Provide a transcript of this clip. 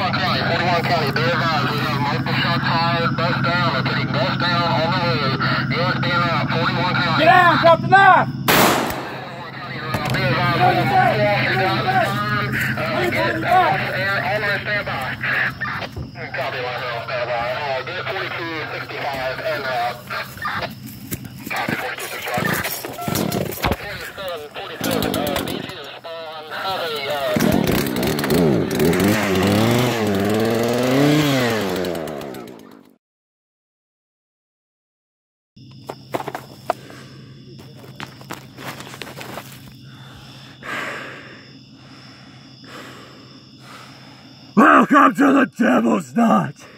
41 County, be advised, we have multiple shots fired, bust down, they're putting bust down on the road. Units being out, 41 County. Get down, drop the knife! Be advised, we have multiple officers out in the time. Get air on their standby. Copy, line on standby. Get 4265 and copy 4265. 47, need you to spawn, have a Welcome to the Devil's Knot!